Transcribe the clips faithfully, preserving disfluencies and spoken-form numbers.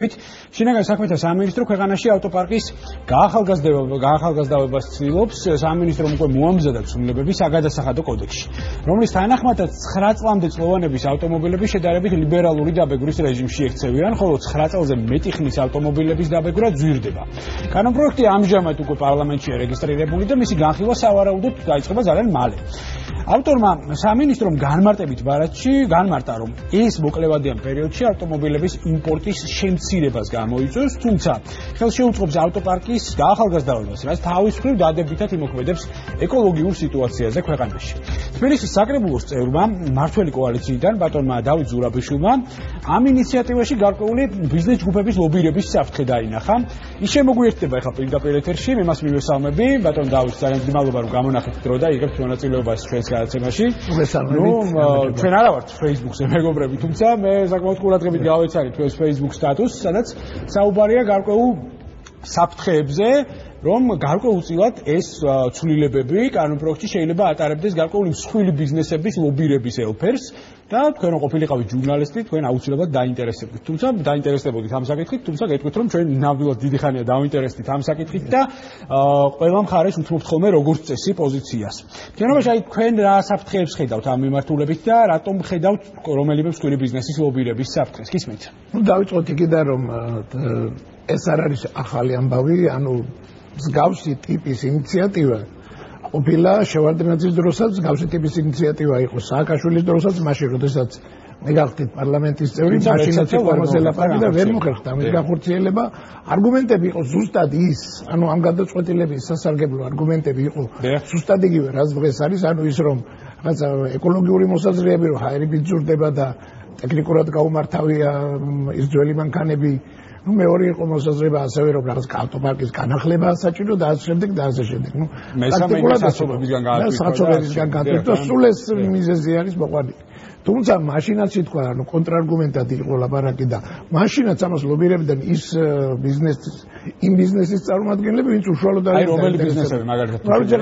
შინაგან საქმეთა სამინისტრო ქვეყანაში ავტოპარკის გაახალგაზრდებას ცდილობს. სამინისტრომ უკვე მოამზადა ცვლილებები საგადასახადო კოდექსში, რომლის თანახმადაც ცხრა წლამდე წლოვანების ავტომობილები შედარებით ლიბერალური დაბეგვრის რეჟიმში ექცევიან, ხოლო ცხრა წელზე მეტი ხნის ავტომობილების დაბეგვრა ძვირდება. კანონპროექტი ამჟამად უკვე პარლამენტშია რეგისტრირებული და მისი განხილვა სავარაუდოდ დაიწყება ძალიან მალე. ავტორმა სამინისტრომ განმარტებით ბარათში განმარტა, რომ ეს მოკლევადიან პერიოდში ავტომობილების იმპორტის შემცირებას გამოიწვევს, თუმცა ხელშეუწყობს ავტოპარკის გაახალგაზრდებას, რაც თავის მხრივ დადებითად იმოქმედებს ეკოლოგიურ სიტუაციაზე ქვეყანაში. თბილისის საკრებულოს წევრმა მმართველი კოალიციიდან ბატონმა დავით ზურაბიშვილმა ამ ინიციატივაში გარკვეული ბიზნეს ჯგუფების ლობირების საფრთხე დაინახა. ის შემოგვიერთდება ახლა პირდაპირ ეთერში, მე მას მივესალმები. ბატონ დავით, ძალიან მადლობა რომ გამონახეთ დრო და იღებთ მონაწილეობას ჩვენს გადაცემაში. ჩვენ არა ვართ Facebook-ზე მეგობრები, თუმცა მე საკმაოდ ყურადღებით გავეცანი თქვენს Facebook სტატუსს, სადაც საუბარია გარკვეულ საფრთხეებზე, რომ გარკვეულწილად ეს ცვლილებები კანონპროექტში შეიძლება ატარებდეს გარკვეული მსხვილი ბიზნესების ლობირების ელფერს და თქვენ ყოფილიყავით ჟურნალისტი, თქვენ აუცილებლად დაინტერესებდით. თუმცა დაინტერესდებოდით ამ საკითხით, თუმცა გეტყვით, რომ ჩვენ ნამდვილად დიდი ხანია დავინტერესდით ამ საკითხით და ყველა მხარეს უთმობთ ხოლმე როგორც წესი პოზიციას. თქვენობაში აი თქვენ რა საფრთხეებს ხედავთ ამ მიმართულებით და რატომ ხედავთ რომელიმე მსხვილი ბიზნესის ლობირების საფრთხეს? გისმენთ? ნუ დავიწყოთ იქიდან, რომ ეს არ არის ახალი ამბავი, ანუ მსგავსი ტიპის ინიციატივა ყოფილა შევარდნაძის დროსაც, მსგავსი ტიპის ინიციატივა იყო სააკაშვილის დროსაც, მაშინ როდესაც მე გავხდით პარლამენტის წევრი, მაშინაც იყო ამაზე ლაპარაკი და ვერ მოხერხდა ამის განხორციელება. არგუმენტები იყო ზუსტად ის, ანუ ამ გადაწყვეტილების სასარგებლო არგუმენტები იყო ზუსტად იგივე, რაც დღეს არის, ანუ ის რომ რაღაცა ეკოლოგიური მოსაზრეები რომ ჰაერები ძურდება და ტექნიკურად გაუმართავია ის ძველი მანქანები. ნუ მეორე იყო მოსაზრება ასევე რომ რაღაც ავტოპარკის განახლება საჭირო და ასე შემდეგ და ასე შემდეგ. ნუ მესამე სასწავლებისგან გააკეთეს. სასწავლებისგან გააკეთეს. სულ ეს მიზეზი არის მოყვანილი. თუმცა მაშინაც ითქვა, ანუ კონტრარგუმენტად იყო ლაპარაკი და მაშინაც ამას ლობირებდნენ ის ბიზნესის იმ ბიზნესის წარმომადგენლები, ვინც უშუალოდ არის. აი რომელი ბიზნესები მაგალითად?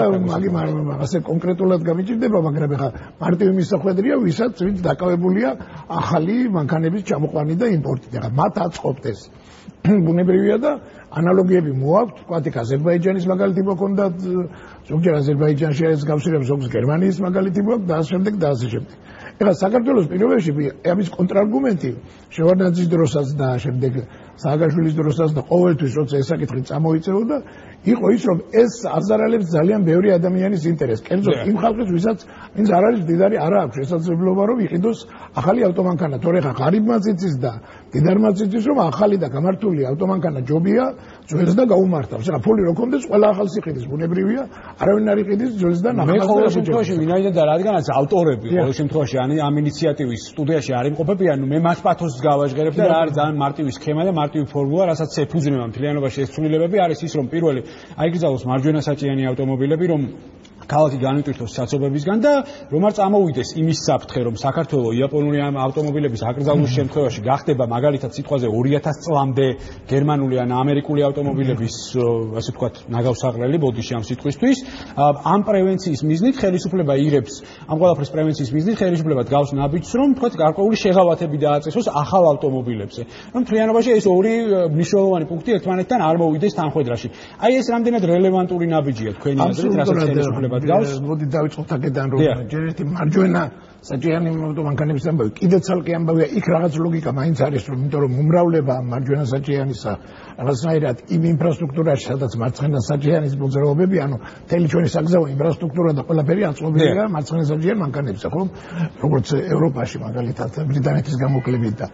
მაგ ასე კონკრეტულად გამიჭირდება, მაგრამ ეხლა მარტივი მისახვედრია, ვისაც ვინც დაკავებულია ახალი მანქანების ჩამოყვანით და იმპორტით. ეხლა მათ აწყობთ ეს. ბუნებრივია და ანალოგიები მოაქვთ, თქვათ იქ აზერბაიჯანის მაგალითი მოქონდათ, ზოგჯერ აზერბაიჯანში არის გავსირებ, ზოგს გერმანიის მაგალითი მოაქვთ და ასე შემდეგ და ასე შემდეგ. ეხლა საქართველოს პირობებში ამის კონტრარგუმენტი შევარდნაძის დროსაც და შემდეგ სააკაშვილის დროსაც და ყოველთვის როცა ეს საკითხი წამოიწეოდა, იყო ის რომ ეს აზარალებს ძალიან ბევრი ადამიანის ინტერესს. კერძოდ იმ ხალხის, ვისაც ვინც არ არის მდიდარი, არ აქვს შესაძლებლობა რომ იყიდოს ახალი ავტომანქანა. თორე ხა ღარიბმაც იცის და მდიდარმაც იცის რომ ახალი და გამართული ავტომანქანა ჯობია, ძველს და გაუმართავს. ეხლა ფული რო კონდეს, ყველა ახალს იყიდეს, ბუნებრივია, არავინ არ იყიდეს ძველს და ნახალს. მე ყოველ შემთხვევაში ვინაიდან და რადგანაც ავტორები ყოველ შემთხვევაში ამ ინიციატივის სტუდიაში არ იმყოფებიან, მე მას პათოსს გავაჟღერებ და რა არის ძალიან მარტივი სქემა და მარტივი ფორმულა, რასაც ეფუძნება მთლიანობაში ეს ცვლილებები, არის ის რომ პირველი აიგზავნოს მარჯვენა საჭიანი ავტომობილები, რომ ქალაქი განვითარდეს საცობებისგან და რომ არ წამოვიდეს იმის საფრთხე, რომ საქართველოს იაპონური ავტომობილების აკრძალვის შემთხვევაში გახდება მაგალითად სიტყვაზე ორი ათას წლამდე გერმანული ან ამერიკული ავტომობილების ასე ვთქვათ ნაგავსაღლელი ბოდიში ამ სიტყვისთვის. ამ პრევენციის მიზნით ხელისუფლება იღებს ამ ყველაფრის პრევენციის მიზნით ხელისუფლება გავს ნაბიჯს, რომ ვთქვათ გარკვეული შეღავათები დააწესოს ახალ ავტომობილებზე. რომ მთლიანობაში ეს ორი მნიშვნელოვანი პუნქტი ერთმანეთთან არ მოვიდეს თანხვედრაში. აი ეს რამდენად რელევანტური ნაბიჯია თქვენი აზრით, რასაც ხელისუფლება მოდი დავიწყოთ აქედან, რომ ჯერ ერთი მარჯვენა საჭიანი ავტომანქანების ამბავი კიდე ცალკე ამბავია, იქ რაღაც ლოგიკა მაინც არის, რომ იმიტომ რომ უმრავლება მარჯვენა საჭიანისა რაღაცნაირად იმ ინფრასტრუქტურაში, სადაც მარცხენა საჭიანის მოძრაობები, ანუ მთელი ჩვენი საგზაო ინფრასტრუქტურა და ყველაფერი აწყობილია მარცხენა საჭიან მანქანებზე, ხო? როგორც ევროპაში მაგალითად ბრიტანეთის გამოკლებით და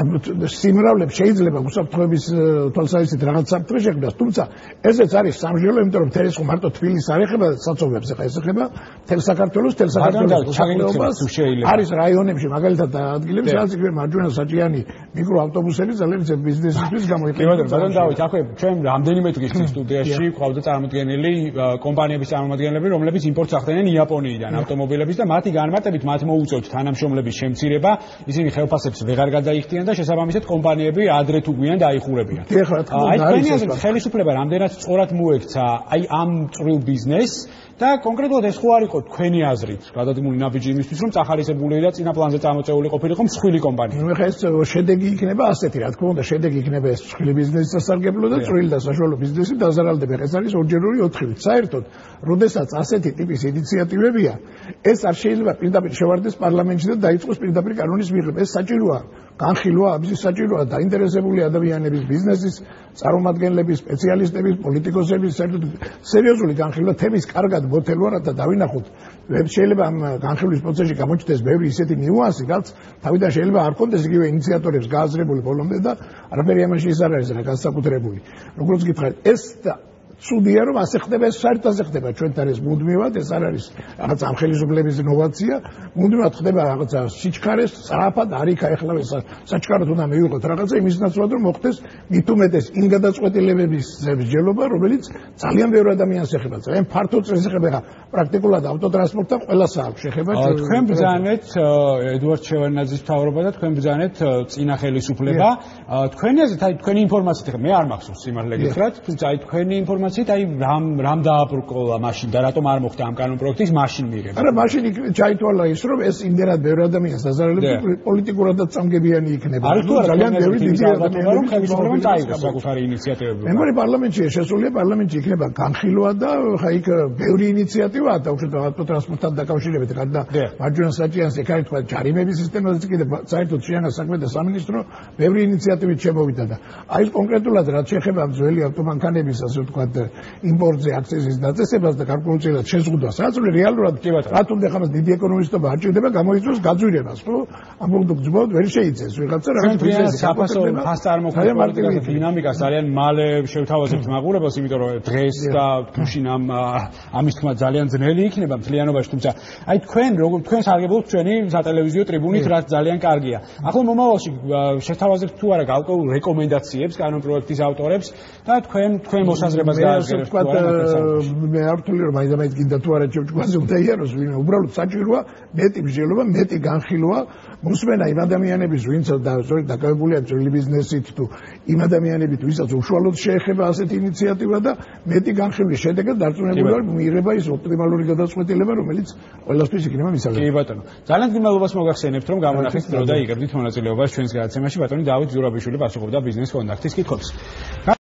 სიმრავლებს შეიძლება უსაფრთხოების თვალსაზრისით რაღაც საფრთხე შექმნას, თუმცა ესეც არის სამშობლო, იმიტომ რომ მთელი ხო მარტო თბილისს არ ეხება საცობებს, ეხება ეს ეხება მთელ საქართველოს, მთელ საქართველოს ჩაგინოებას არის რაიონებში მაგალითად ადგილები, სადაც იქ მარჯვენა საჭიანი მიკროავტობუსები ძალიან ძებ ბიზნესისთვის გამოიყენება. ბატონ დავით, აქვე ჩვენ რამდენიმე დღის წინ სტუდიაში ყავდა წარმოადგენელი კომპანიების წარმომადგენლები, რომლებიც იმპორტს ახდენენ იაპონიიდან ავტომობილების და მათი განმარტებით მათ მოუწევთ თანამშრომლების შემცირება, ისინი ხელფასებს ვეღარ გადაიხდიან და შესაბამისად კომპანიები ადრე თუ გვიან დაიხურებიან. აი თქვენი აზრით ხელისუფლება რამდენად სწორად მოექცა აი ამ წვრილ ბიზნესს და კონკრეტულად ეს ხო არ იყო თქვენი აზრით, გადადგმული ნაბიჯი იმისთვის, რომ წახალისებული და წინა პლანზე წამოწეული ყოფილიყო მსხვილი კომპანია. ნუ ეხლა ეს შედეგი იქნება ასეთი, რა თქმა უნდა, შედეგი იქნება ეს მსხვილი ბიზნესის სასარგებლო და წვრილი და საშუალო ბიზნესი დაზარალდება. ეს არის ორჯერული ოთხივით. საერთოდ, როდესაც ასეთი ტიპის ინიციატივებია, ეს არ შეიძლება პირდაპირ შევარდეს პარლამენტში და დაიწყოს პირდაპირ კანონის მიღება. ეს საჭიროა, განხილვა, ამის საჭიროა დაინტერესებული ადამიანების, ბიზნესის წარმომადგენლების, სპეციალისტების, პოლიტიკოსების, საერთოდ სერიოზული განხილვა თემის კარგად მოთელვა, რათა დავინახოთ, შეიძლება ამ განხილვის პროცესში გამოჩნდეს ბევრი ისეთი ნიუანსი, რაც თავიდან შეიძლება არ კონდეს იგივე ინიციატორებს გააზრებული ბოლომდე და არაფერი ამაში ის არ არის რა განსაკუთრებული. როგორც გითხარით, ეს ცუდია რომ ასე ხდება, ეს საერთოდ ასე ხდება ჩვენთან ეს მუდმივად, ეს არ არის რაღაც ამ ხელისუფლების ინოვაცია, მუდმივად ხდება რაღაცა სიჩქარეს, სწრაფად არ იქა ეხლა ეს საჩქაროდ უნდა მივიღოთ რაღაცა იმის ნაცვლად რომ მოხდეს მით უმეტეს იმ გადაწყვეტილებების მსჯელობა, რომელიც ძალიან ბევრ ადამიანს ეხება, ძალიან ფართო წესს ეხება, პრაქტიკულად ავტოტრანსპორტთან ყველას აქვს შეხება. თქვენ ბრძანეთ ედუარდ შევარდნაძის მთავრობა და თქვენ ბრძანეთ წინა ხელისუფლება. თქვენი აზრით, აი თქვენი ინფორმაციით ხა მე არ მახსოვს სიმართლე გითხრათ, თუმცა აი თქვენი ინფორმაციით აი რამ რამ დააბრკოლა მაშინ და რატომ არ მოხდა ამ კანონ პროექტის მაშინ მიღება? არა, მაშინ ჩაითვალა ის, რომ ეს იმდენად ბევრ ადამიანს დაზარალებს, პოლიტიკურადაც წამგებიანი იქნება. არის თუ არა ძალიან ბევრი დიდი ალბათობა რომ ხელისუფლებამ წაიღოს საკუთარი ინიციატივები. მე მგონი პარლამენტში შესულია, პარლამენტში იქნება განხილვა და ხა იქ ბევრი ინიციატივაა დაუშვათ ავტოტრანსპორტთან დაკავშირებით, გარდა მარჯვენა საჭიანს იქ არის თქვა ჯარიმების სისტემაზეც კიდე საერთოდ შეანა საქმე და სამინისტრო ბევრი ინიციატივით შემოვიდა და აი კონკრეტულად რაც შეეხება ძველი ავტომანქანების ასე ვთქვათ იმპორტზე აქციზის დაწესებას და გარკვეულწილად შეზღუდვას. რაც რეალურად რა თუნდაც ხამას დიდი ეკონომისტობა არ ჭირდება გამოიწვევს გაძვირებას, ხო? ამ პროდუქტს უბრალოდ ვერ შეიცეს ვიღაცა რაღაც ბიზნესი საფასო ფასწარმოქმედება დინამიკას ძალიან მალე შევთავაზებთ მაყურებელს, იმიტომ რომ დღეს და თუშინ ამ ამის თქმა ძალიან ძნელი იქნება მთლიანობაში, თუმცა აი თქვენ როგორ თქვენ სარგებლობთ ჩვენი სატელევიზიო ტრიბუნით, რაც ძალიან კარგია. ახლა მომავალში შევთავაზებთ თუ არა გარკვეულ რეკომენდაციებს კანონ პროექტის ავტორებს და თქვენ თქვენ მოსაზრებას გააზრებთ თუ არა მე არ ვთვლი რომ აი და მე გინდა თუ არა ჩვენს უნდა იაროს ვინმე უბრალოდ საჭიროა მეტი მსჯელობა, მეტი განხილვა მოსმენა იმ ადამიანების ვინც დაკავებულია ძველი ბიზნესით თუ იმ ადამიანებით ვისაც უშუალოდ შეეხება ასეთი ინიციატივა და მეტი განხილვის შედეგად დარწმუნებული ვარ მიიღება ის ოპტიმალური გადაწყვეტილება რომელიც ყველასთვის იქნება მისაღები. კი ბატონო, ძალიან გმადლობას მოგახსენებთ რომ გამონახეთ დრო და იგებდით მონაწილეობას ჩვენს გადაცემაში. ბატონი დავით ზურაბიშვილი პასუხობდა ბიზნეს კონტაქტის კითხვებს.